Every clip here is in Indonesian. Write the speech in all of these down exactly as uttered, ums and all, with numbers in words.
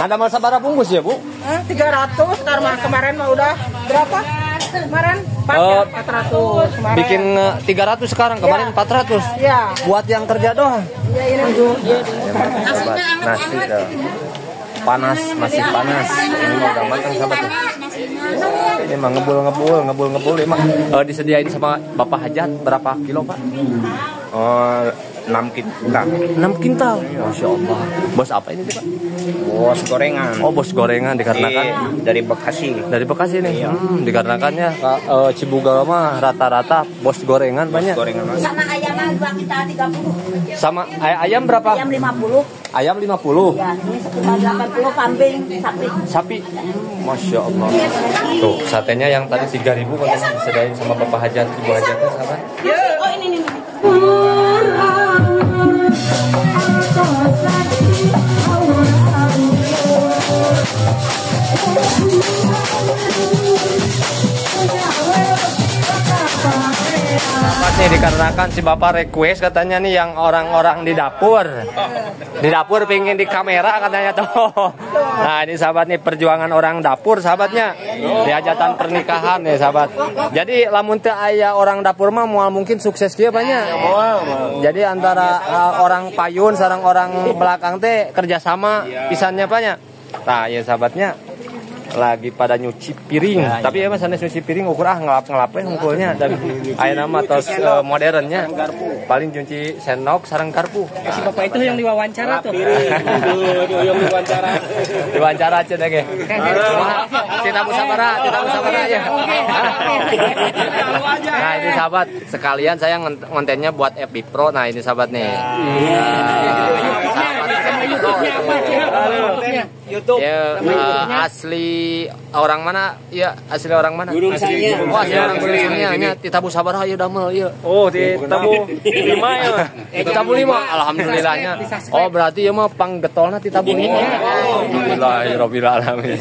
Ada masa berapa bungkus ya, Bu? tiga ratus, karena kemarin mah udah berapa? Kemarin Uh, empat ratus kemarin. bikin uh, tiga ratus sekarang, kemarin empat ratus. Ya. Buat yang kerja doang. Ya ini dulu. Ya. Sahabat, nasi dah. Panas, masih panas. Ini mah udah matang sahabat. Ini mah ngebul-ngebul, ngebul-ngebul. Emang uh, disediain sama Bapak Hajat berapa kilo, Pak? Oh, enam kintal. enam kintal. Masya Allah. Bos apa ini, Pak? Bos gorengan. Oh, bos gorengan dikarenakan Iya, dari Bekasi. dari Bekasi nih. Hmm, dikarenakannya uh, Cibuga mah rata-rata bos gorengan Bos banyak. gorengan. Sama ayamnya dua kita tiga puluh. Sama ay ayam berapa? Ayam lima puluh. Ayam lima puluh. Ya, ini sekitar delapan puluh kambing, sapi. Sapi. Masya Allah. Tuh, satenya yang tadi tiga ribu katanya disediain sama Bapak Hajat, Ibu Hajatnya sahabat. Oh, ini nih. Nih dikarenakan si Bapak request katanya nih yang orang-orang di dapur. Di dapur pingin di kamera katanya tuh. Nah, ini sahabat nih perjuangan orang dapur sahabatnya. Di hajatan pernikahan nih sahabat. Jadi lamun teu aya orang dapur mah moal mungkin sukses kieu banyak. Jadi antara uh, orang payun sareng orang belakang teh kerjasama pisannya banyak. Nah, ya sahabatnya lagi pada nyuci piring, ya, tapi ya mas sanes nyuci piring ukur ah ngelap ngelap ya ngumpulnya dan ayo nama atau uh, modernnya paling nyuci sendok sarang garpu. Si Bapak itu yang diwawancara tuh. Yang diwawancara. Diwawancara aja deh. Tidak musabara, tidak musabara ya. Nah ini sahabat sekalian saya ngontennya buat F B Pro. Nah ini sahabat nih. YouTube. Ya, uh, asli orang mana? Ya, asli orang mana? Gunung Sangya. Oh, asli orang Gunung Sangya. Nya di Tabu Sabar ya damel ya. Oh, di Tabu lima ya. Di Tabu lima, alhamdulillahnya. Oh, berarti ya mah panggetolna di Tabu lima. Alhamdulillahirabbil alamin.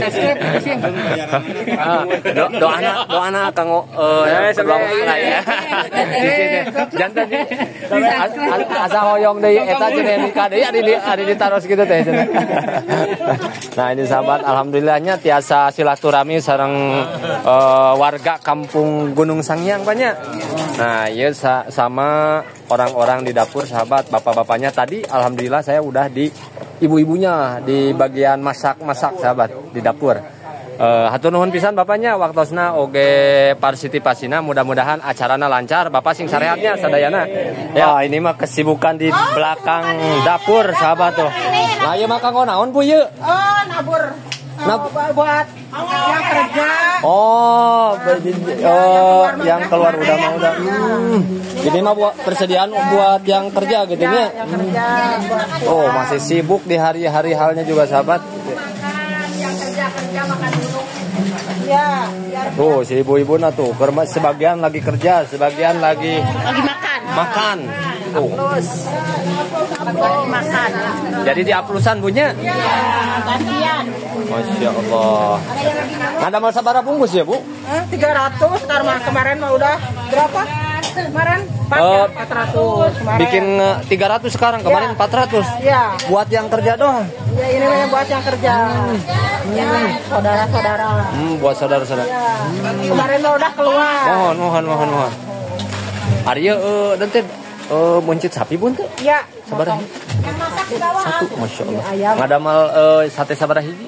Doana, doana kanggo eh sebelum ya. Jantan asa hoyong deui eta cenah nikah deui ari di ari ditaros kitu teh. Nah ini sahabat, alhamdulillahnya tiasa silaturahmi sareng uh, warga kampung Gunung Sangyang banyak. Nah ya sa sama orang-orang di dapur sahabat, bapak-bapaknya tadi alhamdulillah saya udah di ibu-ibunya di bagian masak-masak sahabat di dapur. Uh, hatur nuhun pisan bapaknya waktosna oge partisipasina, mudah-mudahan acarana lancar. Bapak sing sarehatnya sadayana. Ya ini mah kesibukan di belakang dapur sahabat tuh. Nah ieu mah kanggo naon Bu ieu? Oh, nabur. Nab buat yang kerja. Oh, oh yang keluar udah mau udah. Hmm. Ini mah buat persediaan buat yang kerja gitu ya. Yang kerja. Oh, masih sibuk di hari-hari halnya juga sahabat. Yang kerja kerja makan dulu. Ya, tuh si ibu-ibu nah tuh sebagian lagi kerja, sebagian lagi lagi makan. Makan. Tuh. Terus makan. Jadi di aplusan punya? Ya, gantian. Masya Allah. Ada masa berapa bungkus ya Bu? tiga ratus, karena kemarin mah udah berapa? Kemarin uh, empat ratus kemarin. Bikin uh, tiga ratus sekarang, kemarin ya. empat ratus. Ya. Buat yang kerja doang. Ya ini namanya buat yang kerja. Hmm. Saudara-saudara. Hmm, buat saudara-saudara. Ya. Hmm. Kemarin mah udah keluar. Mohon, mohon, mohon, mohon. Arya uh, dan teh uh, muncit sapi pun tuh. Ya. Sabar. Yang masak di bawah. Satu, masya Allah. Ayam. Ngadamal uh, sate sabar hiji.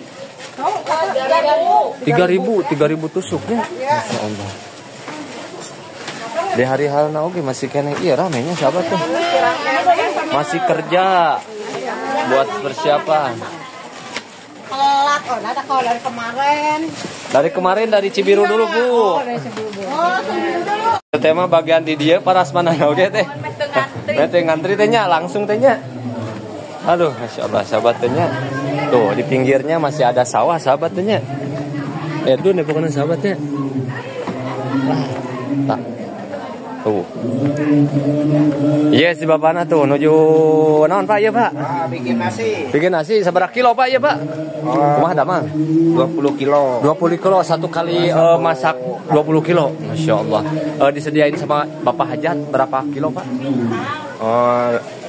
Tiga ribu, tiga ribu tusuknya. Masya Allah. Di hari hal oke masih kena iya ramenya sahabat tuh. Masih kerja buat persiapan. Telat, oh, ada kalau dari kemarin. Dari kemarin dari Cibiru dulu Bu. Oh, Cibiru dulu. Tema bagian di dia paras mana oke teh. Nanti ngantri tehnya langsung tehnya. Aduh, masya Allah sahabat tehnya. Tuh di pinggirnya masih ada sawah sahabat tehnya. Edun ya pokoknya sahabatnya. Tak. Tuh. Iya si bapakna tuh nuju naon Pak ya Pak? Ah, bikin nasi. Bikin nasi seberapa kilo Pak ya Pak? Oh, Kumaha da mah? dua puluh kilo. dua puluh kilo satu kali uh, masak dua puluh kilo. Masya Allah. Uh, disediain sama Bapak Hajat berapa kilo Pak? Oh,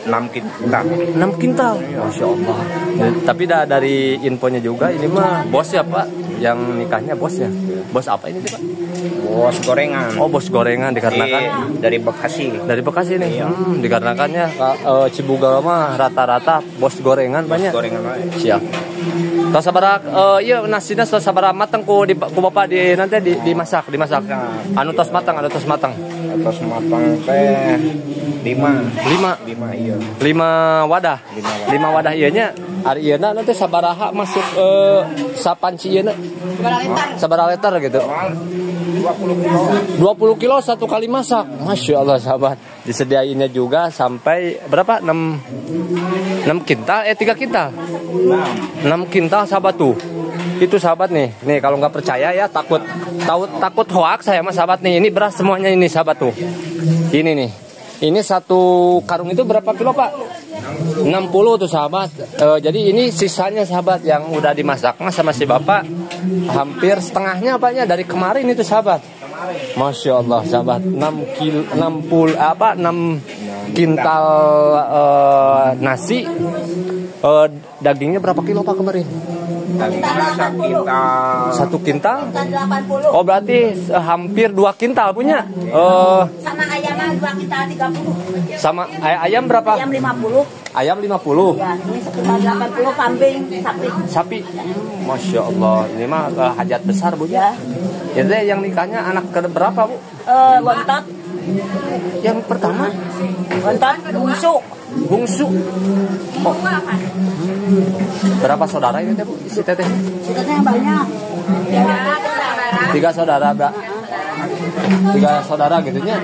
enam kintal. enam kintal. Masya Allah. Ya, tapi dah dari infonya juga ini mah bos ya Pak, yang nikahnya bos ya. Bos apa ini Pak? Bos gorengan. Oh bos gorengan dikarenakan Iya, dari Bekasi. dari Bekasi nih. Hmm, dikarenakannya uh, Cibugal mah rata-rata bos gorengan banyak. Gorengan aja. Siap. Tos sabaraha uh, iya nasinya tos sabaraha matang ku di ku Bapak di nanti di, dimasak, dimasak. Anu tos matang, anu tos matang. Atas matang teh lima. Lima. Lima iya. Lima wadah. Lima wadah. Lima wadah ieu nya. Ari ieu na nanti sabaraha masuk uh, sapanci ieu na. Sabaraha liter gitu. dua puluh kilo. dua puluh kilo satu kali masak. Masya Allah sahabat. Disediainnya juga sampai berapa? enam enam kintal eh tiga kintal. enam kintal sahabat tuh. Itu sahabat nih. Nih kalau nggak percaya ya takut takut takut hoax saya mas sahabat nih. Ini beras semuanya ini sahabat tuh. Ini nih. Ini satu karung itu berapa kilo Pak? enam puluh tuh sahabat. E, jadi ini sisanya sahabat yang udah dimasak mas sama si Bapak. Hampir setengahnya apanya dari kemarin itu sahabat. Masya Allah sahabat. enam kilo enam puluh apa enam kintal e, nasi. E, dagingnya berapa kilo Pak kemarin? Dagingnya satu kintal. Satu kintal? delapan puluh. Oh berarti eh, hampir dua kintal punya. Eh Sama ayamnya dua kintal tiga puluh. sama ay ayam berapa? Ayam lima puluh. Ayam lima puluh. Ya, ini sekitar delapan puluh kambing, sapi. Sapi. Masya Allah. Ini mah eh, hajat besar Bu ya. Itu yang nikahnya anak ke berapa Bu? Eh, bontot, Yang pertama bontot bungsu. bungsu. Oh. Berapa saudara ini teh Bu? Si teteh? Sebenarnya banyak. Tiga saudara, Mbak. Tiga saudara gitu nya.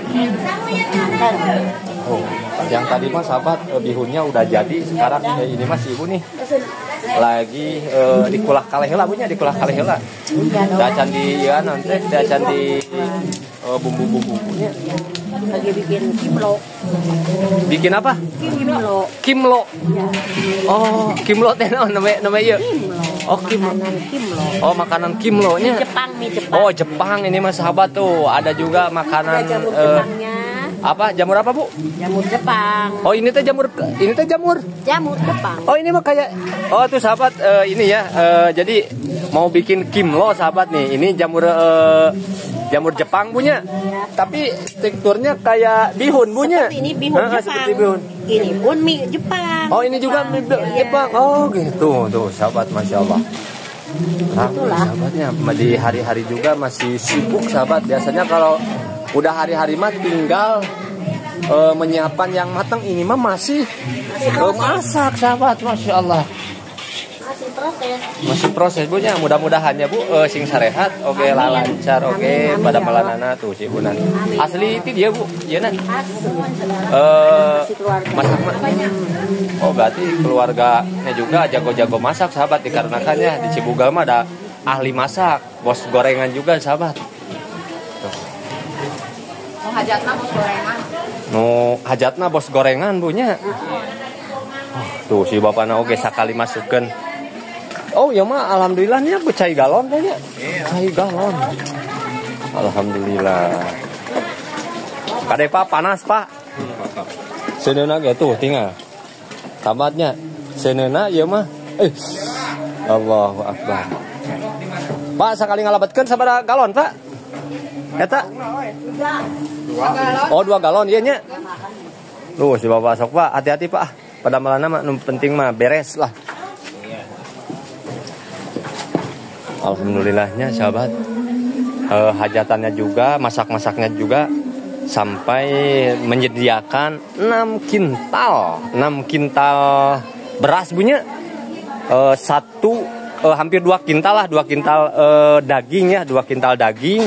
Oh, yang tadi mah sahabat eh, bihunnya udah jadi, sekarang eh, ini mas ibu nih lagi eh, dikulah kalehela punya dikulah kalehela. Dacan di ya nanti dacan di eh, bumbu-bumbunya. Lagi bikin kimlo. Bikin apa? Kimlo. Kimlo. Oh, kimlo teh naon namanya namanya ieu? Oh, kimlo. Makanan kimlo. Oh, makanan kimlonya. Jepang nih Jepang. Oh, Jepang ini mas sahabat tuh. Ada juga makanan Ada jamur eh, Jepangnya. apa? Jamur apa, Bu? Jamur Jepang. Oh, ini teh jamur ini teh jamur. Jamur Jepang. Oh ini mah kayak oh tuh sahabat eh, ini ya eh, jadi mau bikin kimlo sahabat nih ini jamur eh, jamur Jepang punya tapi teksturnya kayak bihun punya. Seperti ini bihun Ah, Jepang. seperti bihun. Ini pun mie Jepang. Oh ini juga mie Jepang. Jepang. Oh gitu tuh sahabat masya Allah. Ramai Itulah. sahabatnya di hari-hari juga masih sibuk sahabat biasanya kalau udah hari-hari mah tinggal uh, menyiapkan yang matang ini mah masih uh, masak sahabat masya Allah Masih proses. masih proses Bu nya mudah-mudahan ya Bu uh, sing sarehat oke okay, Amin. lancar oke okay, Amin, amin, pada ya malanana tuh si Bunan asli itu dia Bu iya nan Asli saudara. uh, Masih keluarga. masak mah oh berarti keluarganya juga jago-jago masak sahabat dikarenakan ya di Cibugal mah ada ahli masak bos gorengan juga sahabat. Hajatna bos gorengan. No hajatna bos gorengan punya. Oh, tuh si bapakna oge sakali masukkeun. Oh ya mah alhamdulillahnya becai galon kayaknya. Cai galon. Alhamdulillah. Kade Pak panas Pak. Seuneuna ge tuh tinggal. Tamatnya. Seuneuna ieu mah. Eh. Allahu Akbar. Pak sakali ngalabatkeun sabaraha galon Pak? Eta? Oh dua galon iya nya. Tuh si bapak sok Pak hati-hati Pak. Pada malana mah nu penting mah beres lah. Alhamdulillahnya sahabat. Eh, hajatannya juga masak-masaknya juga sampai menyediakan enam kintal enam kintal beras punya. Eh, satu eh, hampir dua kintal lah dua kintal eh, daging ya dua kintal daging.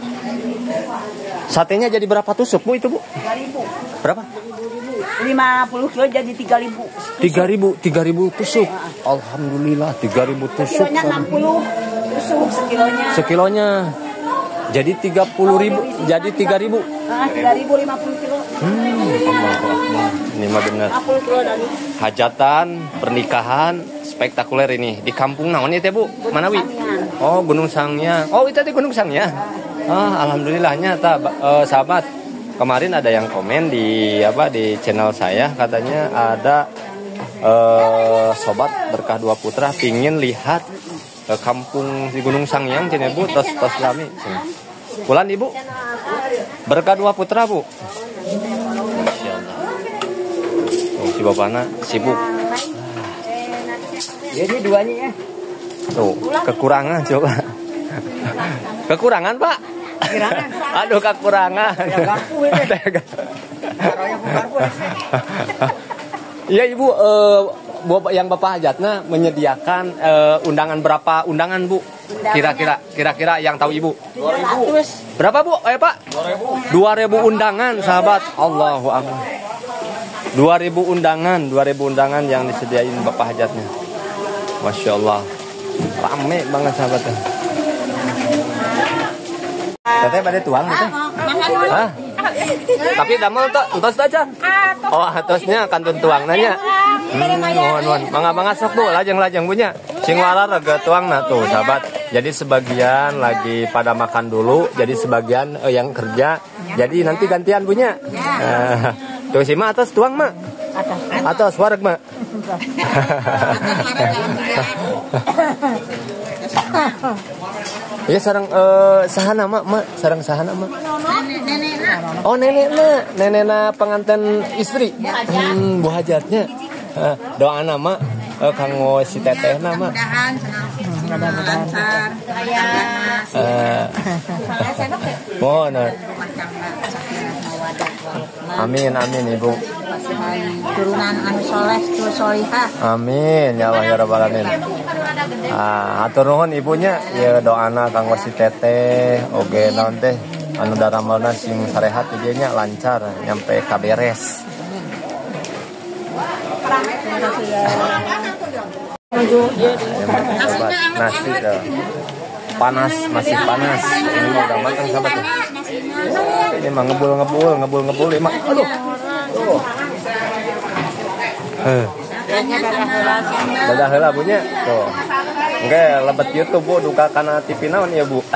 Satenya jadi berapa tusuk Bu itu Bu? tiga ribu. Berapa? lima puluh kilo jadi tiga ribu. tiga ribu tiga ribu tusuk. Alhamdulillah tiga ribu tusuk. Kilonya enam puluh tusuk sekilonya. Sekilonya. Jadi tiga puluh ribu jadi tiga ribu. Ah, tiga ribu lima puluh kilo. Hmm, Allahu Akbar. Ini mah benar. lima puluh kilo dari Hajatan pernikahan spektakuler ini di kampung naon ya teh Bu? Manawi? Sanghyang. Oh, Gunung Sanghyang. Oh, itu teh Gunung Sanghyang. Ah, alhamdulillahnya ta eh, sahabat. kemarin ada yang komen di apa di channel saya, katanya ada eh, sobat Berkah Dua Putra pingin lihat ke kampung di Gunung Sangyang cina Bu, tos tos lami. Pulan Ibu. Berkah Dua Putra Bu. Masyaallah. Oh, si bapakna sibuk. Jadi duanya ya. Tuh, kekurangan coba. Kekurangan, Pak. Aduh, kekurangan. Iya, Ibu, eh, yang Bapak hajatnya menyediakan eh, undangan berapa undangan, Bu? Kira-kira kira-kira yang tahu Ibu. dua ribu. Berapa, Bu? Eh, Pak? dua ribu undangan, sahabat. Allahu akbar. dua ribu undangan, dua ribu undangan yang disediain Bapak hajatnya. Masya Allah. Rame banget sahabatnya. Teteh pada tuang teteh. Hah? Tapi damel tuh entos aja. Oh, atosnya kantun tuang nanya. Hmm, mohon mohon. Mangga-mangga sok Bu, lajeng-lajeng punya. Sing warar rega tuang nah tuh, sahabat. Jadi sebagian lagi pada makan dulu, jadi sebagian eh, yang kerja. Jadi nanti gantian punya. Uh, tuh si Ma atas tuang, Ma. Atas wareg, Ma. Ya sarang uh, sahana mak mak sarang sahana mak. Oh nenek na nenek na pengantin istri. Hmm, bu hajatnya. Uh, doa nama uh, kanggo si teteh nama. lancar, Uh, mohon. Amin amin Ibu. turunan anu soleh tu solihah. Amin ya Allah ya rabbal alamin. Ah, atur nuhun ibunya ya doana kanggo si teteh oge naon teh anu daramalna sing sarehat ieu nya lancar nyampe ka beres. Nasi dah. Panas, masih panas. Ini mah udah matang sahabat ya. Ini mah ngebul-ngebul, ngebul-ngebul ini mah. Aduh. Tuh. Heh. Dadah heula bunya. Tuh. Oke, lebet YouTube Bu, duka kana T V naon ya Bu?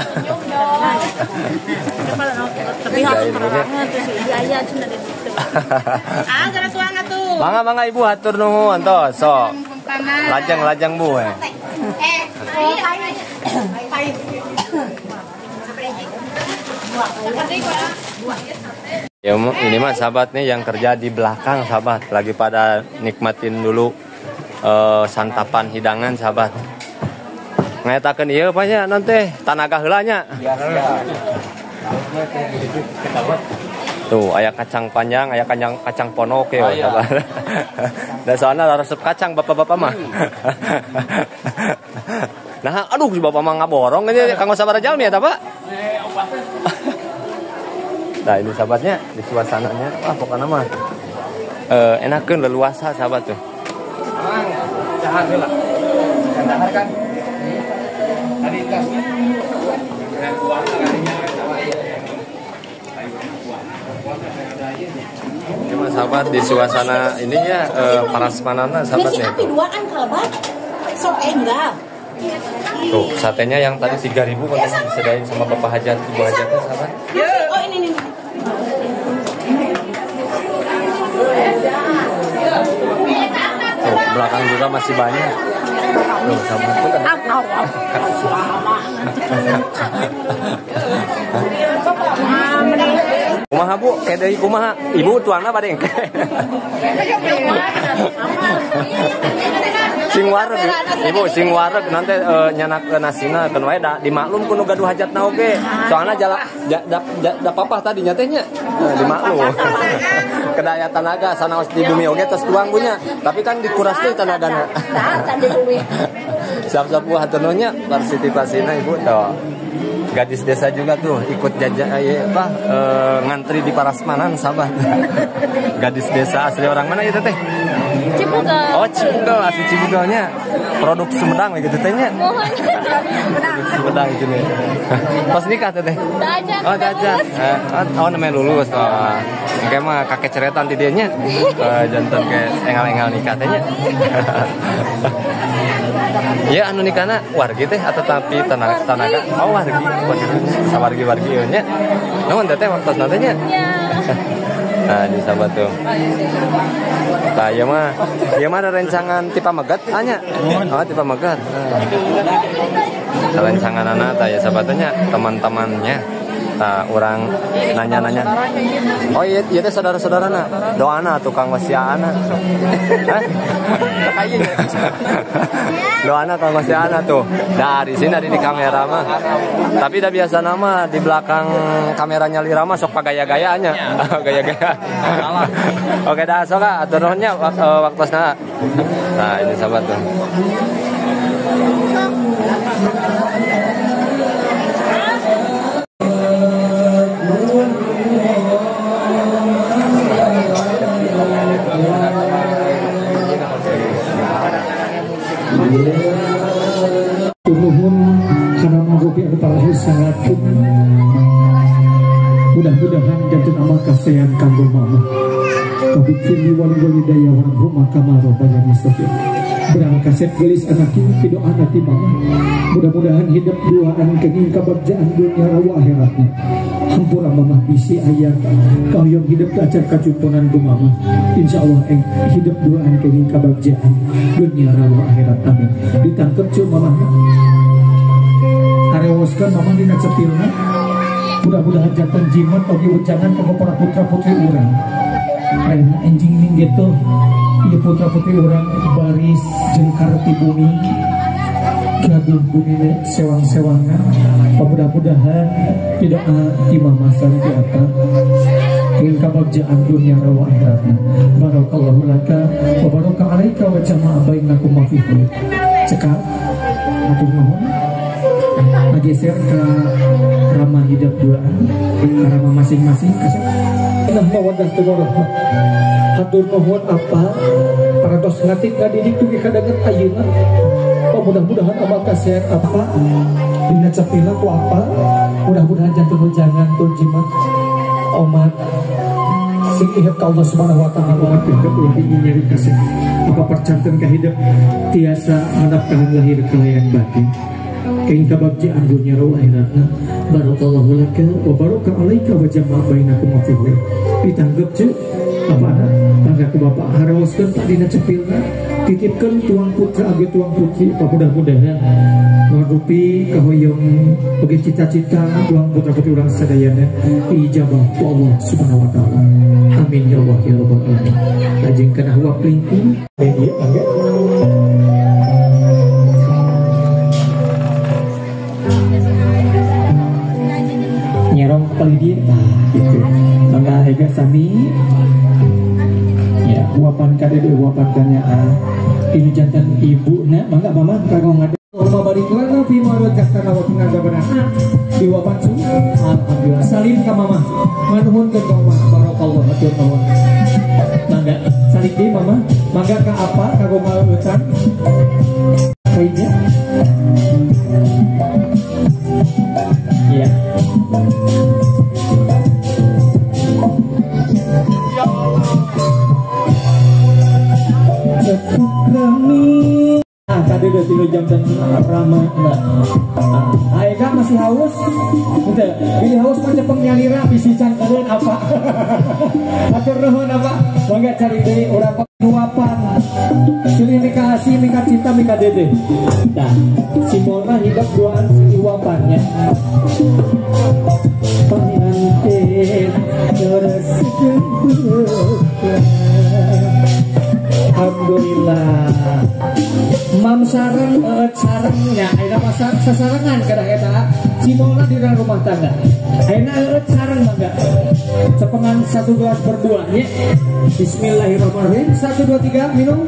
Tapi harus terang tuh si Jaya cenah di situ. Ah, gara tuang atuh. Mangga-mangga Ibu hatur nuhun toh, sok. Lajang-lajang Bu. Eh. Ya ini mah sahabat nih yang kerja di belakang sahabat lagi pada nikmatin dulu uh, santapan hidangan sahabat. Ngayatakeun ieu apa nya nanti tanaga heula nya. Tuh aya kacang panjang, aya kacang kacang ponok ya sahabat. Da soalna resep kacang bapak-bapak mah. Nah, aduh si bapak mah ngaborong ini kanggo sabaraha jalmi eta, Pak. Nah, ini sahabatnya di suasananya. Wah, pokoknya mah eh enakeun leluasa sahabat tuh. Mang, jahat heula. Dahar kan. Tadi gas. Cuma sahabat di suasana ininya eh, parasmanana sahabatnya. Nasi api duaan kalabat. Sok enggak. Tuh, satenya yang tadi tiga ribu kan disediain sama Bapak Hajat, Ibu Hajatnya sahabat. Oh, ini nih. Tuh, belakang juga masih banyak. Tuh, sahabat tuh kan. Kumaha Bu, kayak dari kumaha Ibu tuangna pada engke. Sing wareg Ibu sing wareg nanti uh, nyanak ke nasina keun wae da dimaklum kudu gaduh hajatna oge. Soalna jala da da, da, da papah tadi nyatanya uh, dimaklum. Kedaya tanaga sanaos di bumi oge tos tuang punya, tapi kan dikuras deui tanagana. Siap-siap buah hatur nuhun nya partisipasina Ibu toh. Gadis desa juga tuh ikut jajak ya, apa e, ngantri di Parasmanan sahabat. Gadis desa asli orang mana ya teteh? Cibugal. Oh Cibugal, asli Cibugalnya produk Sumedang gitu tehnya. Sumedang itu nih. Pas nikah teteh? Oh dajak. Eh, oh namanya lulus. Oh. Kayak mah kakek ceretan di dianya. Uh, jantan kayak engal-engal nikah tehnya. Ya anu nikahna wargi teh atau tapi tenaga tenaga oh wargi sawargi wargi nya namun teteh waktu nantinya Nah, di sahabat tuh. Nah, ya mah, ya mah ada rencangan tipe megat, tanya. Oh, tipe megat. Nah, rencangan anak, ya sahabatnya, teman-temannya. Nah, orang nanya-nanya. Oh iya, iya teh saudara-saudara nak. Doana tukang wasiana. Doana tukang wasiana tuh. Nah, di sini ada di kamera mah. Tapi dah biasa nama di belakang kameranya Lira mah sok pagaya-gayaannya. Gaya-gaya. Oke dah sok atur nuhunnya waktosna. Nah, ini sahabat tuh. Turun karena manggopi anu parahu sangat mudah-mudahan jantung amal kasihan kanggo mama kabut sini wali wali daya warang rumah kamar banyak istri berang kaset gelis anak ini pido anak di mama mudah-mudahan hidup duaan kenging kabagjaan dunia rawa akhiratnya hampura mama bisi ayat kau yang hidup acar kacumponan ku mama insya Allah eng hidup duaan kenging kabagjaan dunia rawa akhirat amin ditangkep cu mama harewoskan mama dina cepilna mudah-mudahan jantan jimat ogi ujangan ke para putra putri urang ayeuna enjing ning gitu ieu putra putri urang baris jeung kareti bumi gaduh bumi sewang-sewangan mudah-mudahan tidak di mama santi apa ingin kabagjaan dunia rawa akhiratna barakallahu laka wa baraka alaika wa jama'a bainakum ma fi khair cekap atur nuhun geser ke ramah hidup duaan ke ramah masing-masing kasih nah mawadah warahmah hatur nuhun apa para dos ngatik ngadidik tuh kadangan ayeuna oh mudah-mudahan amal kasihan apa dina cepila ku apa mudah-mudahan jantung jangan tuh jimat omat sing ihat ka Allah subhanahu wa ta'ala wa hidup ulah nyari kasih apa percanten ka hidup tiasa menafkahan lahir kelayan batin kain kabagjaan dunia rawa akhiratna barakallahu laka wa baraka alaika wa jama'a bainakum fi khair ditanggep ce apa anak tangga ku bapak harawoskeun tak dina cepilna titipkeun tuang putra age tuang putri mudah-mudahan ngarupi kahoyong oge cita-cita tuang putra putri urang sadayana ijabah ku Allah subhanahu wa ta'ala amin ya Allah ya rabbal alamin lajeng kana huwa lingkung media angga nyerong pelidin nah gitu mangga ega sami ya uapan kadede uapan kanyaan ini jantan ibu na mangga mama kagong ngade mama bariklan fi marot kana wa pingagabanan di uapan su alhamdulillah salim ka mama manuhun ke mama barakallahu hatur nuhun mangga salim di mama mangga ka apa kagong malutan kayaknya iya ah tadi udah tiga jam dan ramai nah Aega masih haus udah ini haus macam pengyalira bisi cangkeren apa atur nuhun apa bangga cari dari orang nuapan sini mika asih mika cinta mika dede nah simbolna hidup duaan si uapannya pengantin tersenyum alhamdulillah mam sareng eut sarengnya ayeuna pasar sasarengan kada eta simolna di rumah tangga ayeuna eut sareng mangga cepengan satu gelas berdua ya bismillahirrahmanirrahim satu dua tiga minum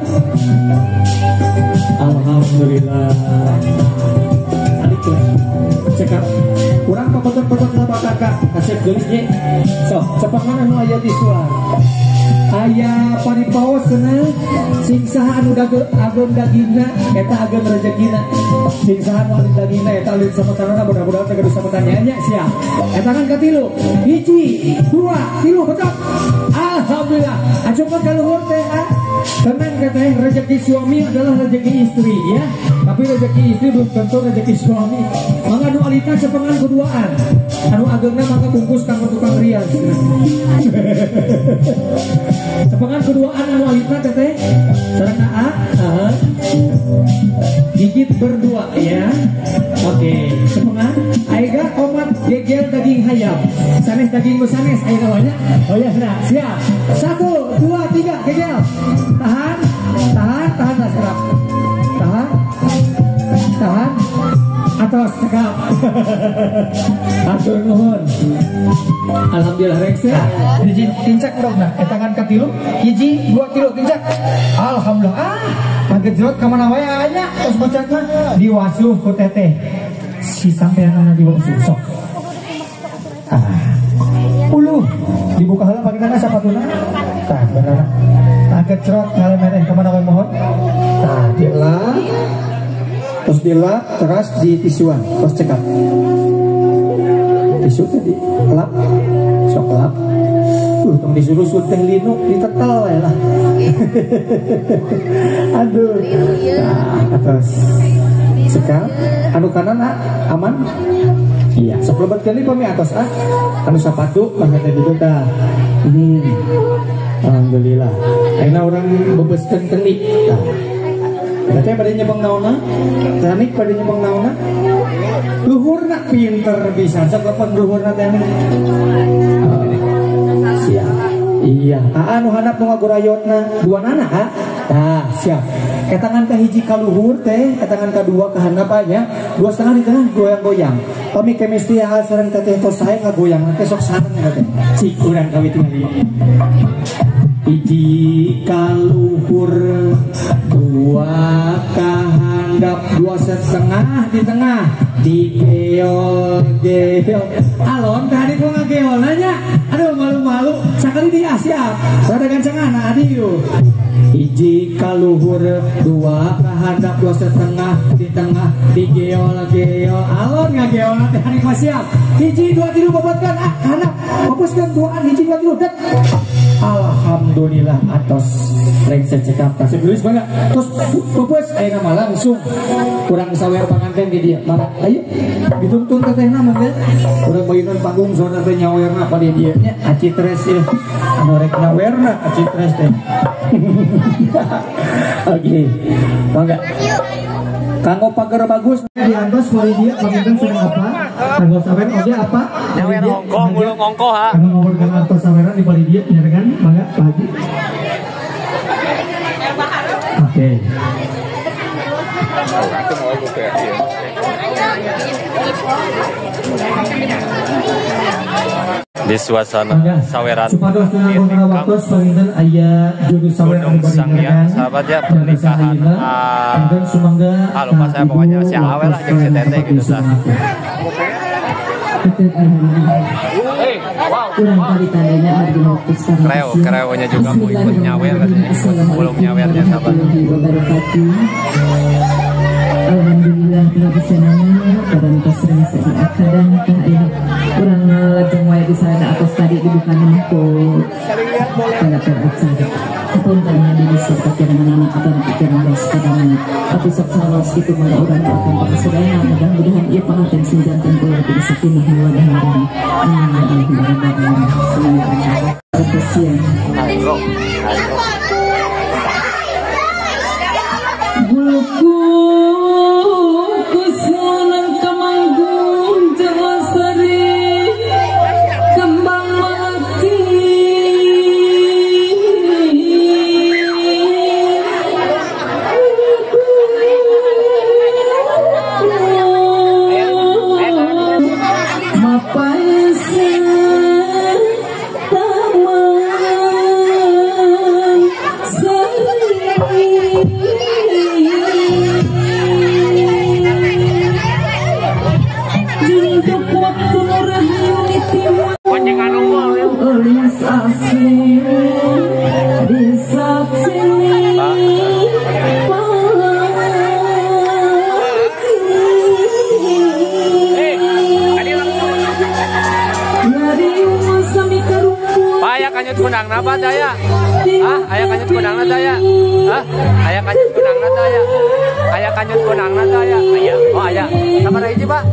alhamdulillah adik cekap kurang pokok-pokok laba kakak kasih gelisnya so cepengan anu aya di suar aya paripaos cenah sing saha anu agem dagingna eta agem rezekina sing saha anu dagingna eta leuwih sametarana mudah-mudahan teh bisa pertanyaannya sia eta kan katilu hiji dua tilu betok alhamdulillah acukeun ka luhur teh tenang katanya rezeki suami adalah rezeki istri ya Tapi rezeki istri belum tentu rezeki suami. Mangga nu alita cepengan keduaan. Anu agengna mangga bungkus kanggo tukang rias. Cepengan keduaan anu alita teteh. Sareng A, heeh. Gigit berdua ya. Oke, cepengan aega omat gegel daging hayam. Sanes daging sanes ayeuna banyak. Oh ya, sudah. Siap. Satu, dua, tiga, gegel. Tahan. Tahan, tahan lah serap. Tahan. Tahan. Atos cekap. Atur nuhun. Alhamdulillah rek ya. Hiji tincak urang tangan ka tilu, hiji dua kilo tincak. Alhamdulillah. Ah, magejrot ka mana wae anya tos bocah mah diwasuh ku teteh. Si sampeanna diwasuh sok. Ah. Ulu dibuka heula pakinana sapatuna. Tah bener. Tah gejrot ngalemeh ka mana wae mohon. Tah dilah. Terus dilap, terus di tisuan, terus cekap. Tisu tadi, kelap, sok kelap. Tuh, tong disuruh teh linu, ditetel ya lah. Aduh. Nah, terus cekap. Anu kanan ah, aman. Iya, sok lebat kali pami atas ah. Anu sapatu, mah teh gitu dah. Hmm. Alhamdulillah. Ayeuna urang bebeskeun kenik. Nah. Berarti pada nyebang naona, teknik pada nyebang naona, luhurna pinter bisa, coba luhurna teknik. Oh, siap. Iya. Ah, anu handap nu ngagurayotna dua nana ha. Nah, siap. Ketangan ka hiji ka luhur teh, ketangan ka dua ka handapanya, dua setengah di tengah goyang-goyang. Pami kemesti hal sareng teteh tos sae ngagoyang teh sok sareng teh. Cik urang kawit tinggal. Hiji kaluhur, dua kahandap, dua setengah di tengah, di geol geol. Alon tadi gua ngageol nanya, aduh malu-malu, sakali di Asia, sada gancengan adiu. Hiji kaluhur, dua kahandap, dua setengah di tengah, di geol geol. Alon ngageol nanti hari siap. Hiji dua tilu bobotkan ah handap, fokuskan duaan hiji dua tilu dat. Alhamdulillah atos lengser cekap kasih tulis bangga terus pupus ayo nama langsung kurang sawer panganten di dia mana ayo dituntun teteh nama ya kurang bayinan panggung zona teh nyawerna pada dia nya aci tres ya norek nyawerna aci tres teh. Oke bangga kanggo pagar bagus di antos wali dia panganten sedang apa kanggo sawer oge apa nyawer ongko mulung ongko ha kanggo ngomongkan antos saweran di wali dia ya kan bangga pagi. Oke. Di suasana saweran sahabat ya pernikahan ah lupa saya pokoknya si Awel lah yang si Tete gitu sah. Kreo, kreonya juga mau ikut nyawer katanya, belum nyawernya sahabat. Alhamdulillah kita bisa nanya pada kita sering sedih kadang ini kurang lajeng wae di sana atas tadi dibukan untuk pada terpaksa pun tanya di bisa pikiran anak atau pikiran bos kadang tapi sok salos itu mana orang akan berkesudahan mudah-mudahan ia pengantin sinjantan keluar dari sakinah mawaddah warahmah amin ya rabbal alamin. Kasihan buluku kusunan kemanggung jelasari kembang melati mapaisa taman sari Ayah kanyut kunang napa daya? Ah, ayah kanyut kunang daya? Ah, ayah kanyut kunang nanti aya. Aya kanyut kunang nanti aya. Aya. Oh aya. Sabaraha hiji, Pak?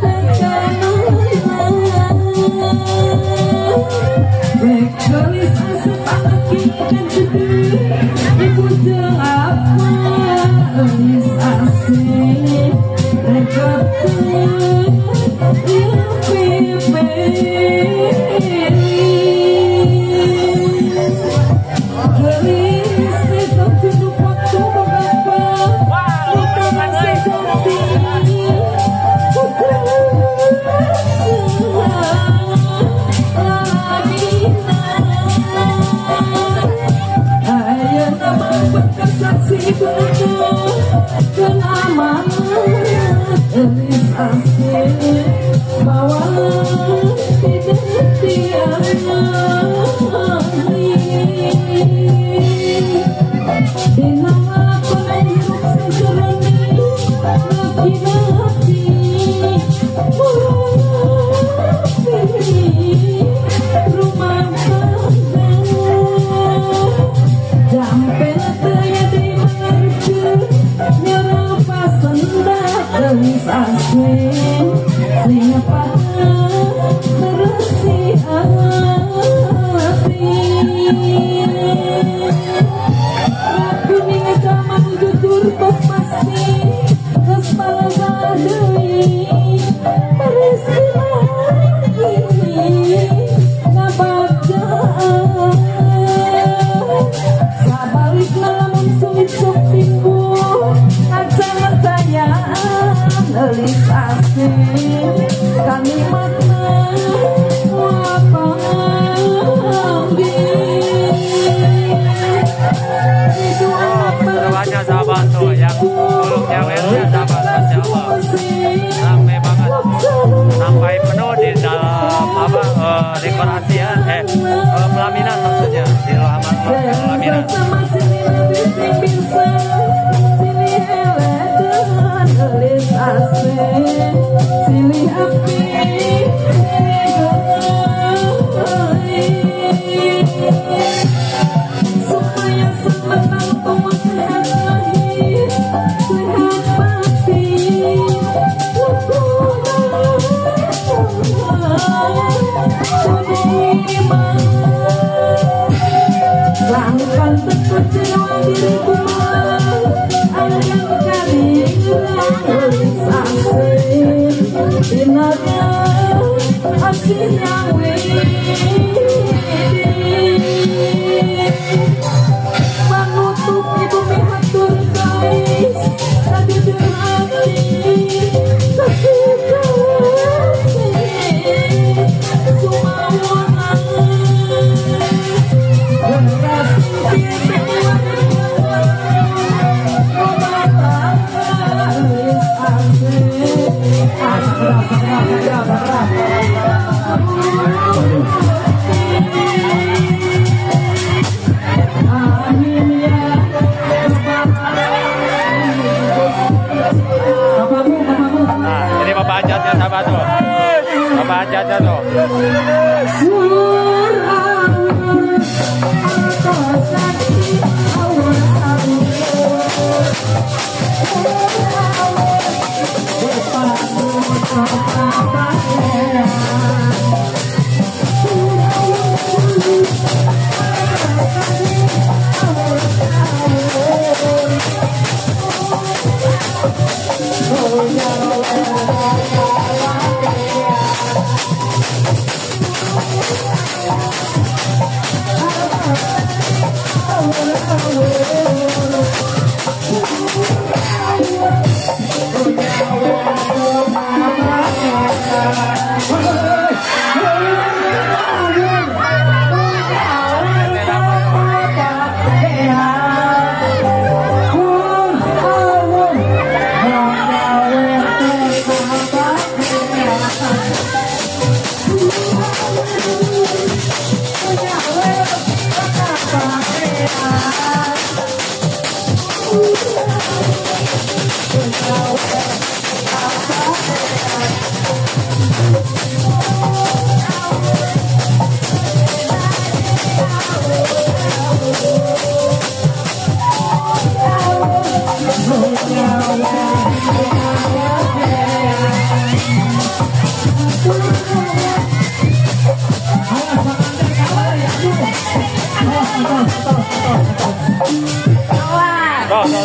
Oh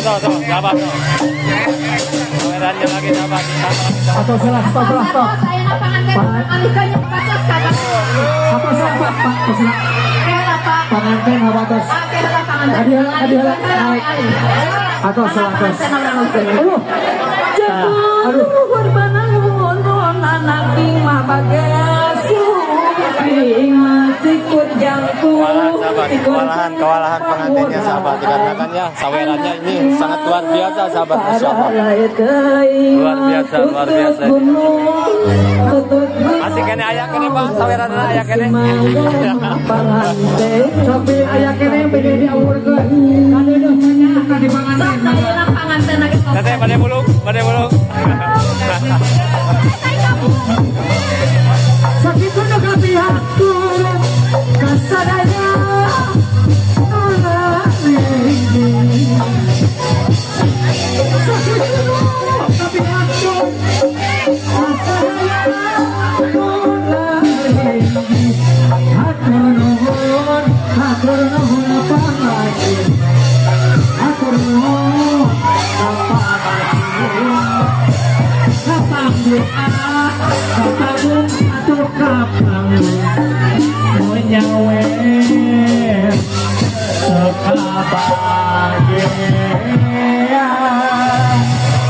tuh, tuh, sahabat tuh. Sawerannya lagi sahabat. Atau salah, stop, salah, stop. Saya lapangan kan alikanya batas sahabat. Atau salah, Pak, Pak, salah. Kela Pak. Panganten habatos. Kela lapangan. Adilah, adilah, naik. Atau salah, atau. Aduh. Jatuh Aduh. korban nuhun anak imah bagesu imah sikut jangkung Kewalahan sahabat, kewalahan, kewalahan pengantinnya sahabat. Dikarenakan ya sawerannya ini sangat luar biasa sahabat, Masya Allah. Luar biasa, luar biasa. Masih kene ayak kene bang, saweran ayak kene. Tapi ayah kene beda di awal ke. Ada dah banyak tadi panganten. Saya lapangan tenaga kos. Tete pada buluk, pada buluk. Sakit pun nak pihak turun kasadanya. Allah ini. Sakit pun tapi aku kasadanya. Allah ini. Aku nuhun, aku nuhun apa masih. Aku nuhun apa masih. Kapang doa, kapang atau kapang menyawer sekabagian.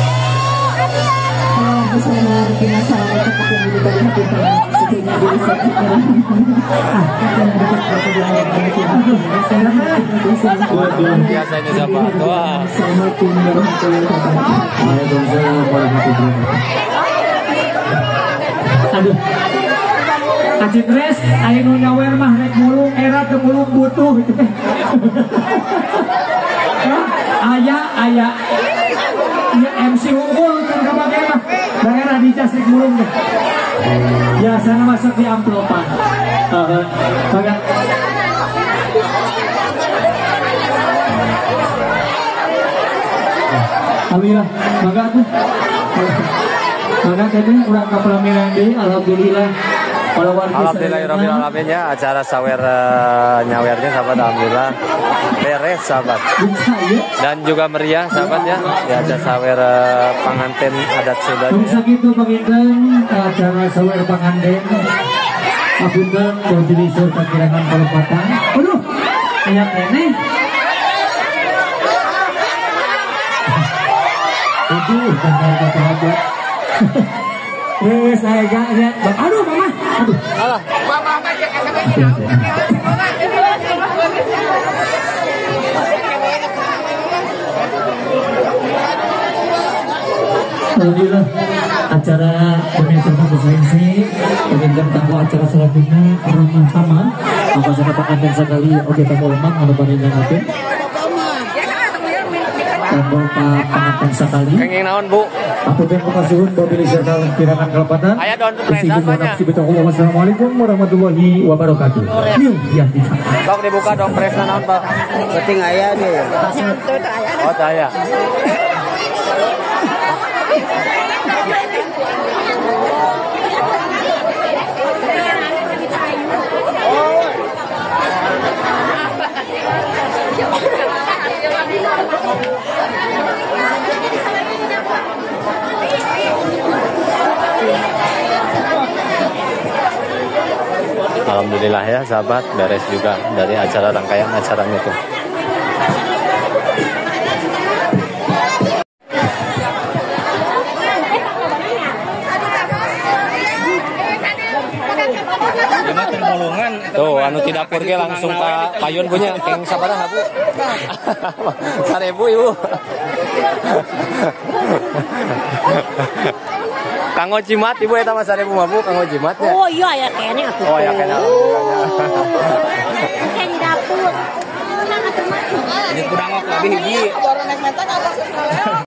Kalau bersama kita sama cepat yang dibuka hati kalian sehingga bisa dikerahkan. Ah, kita mendapat pertolongan dari Tuhan. Luar biasa ini sahabat. Wah. Assalamualaikum warahmatullahi wabarakatuh. Waalaikumsalam warahmatullahi wabarakatuh. Aduh. Acik res, ayo nu nyawer mah rek mulung era teu mulung butuh gitu teh. Aya aya. Ya M C unggul kan kabage mah. Daerah di cas rek mulung teh. Biasana masak di amplopan. Heeh. Baga. Alhamdulillah, mangga tuh. Mangga teh urang ka pelaminan deui, alhamdulillah. Alhamdulillahirobbilalamin ya, acara sawer uh, nyawernya sahabat, alhamdulillah beres sahabat, dan juga meriah sahabat ya, ya ada sawer uh, pengantin adat Sunda. Bisa gitu penginten acara sawer pengantin. Apunten jadi surta kirangan pelepatan. Aduh, kayak ini. Aduh, benar kata aja. Wes saya gak ya. Aduh, mama. Aduh. Alah. Alhamdulillah acara pemirsa konferensi penginten tamu acara selanjutnya ramah sama apa saja pengantin sekali oke tamu lemah anu paringan apa tamu pengantin sekali kenging naon bu aku terima kasih untuk pilih serta kirangan kelepatan ayah doon tuh presas banyak. Assalamualaikum warahmatullahi wabarakatuh. Yuk ya sok dibuka dong presna naon pak Penting ayah nih. oh daya. Alhamdulillah ya sahabat, beres juga dari acara rangkaian acaranya tuh. Tuh, anu tidak pergi langsung ke payun punya, keng sabaraha bu? Sarebu ibu. Kanggo Cimat ibu eta mah sarebu mah bu, kanggo Cimatnya. Oh iya ya kayaknya aku. Oh ya kayaknya. Kayak di dapur. Ini kurang apa lebih hiji.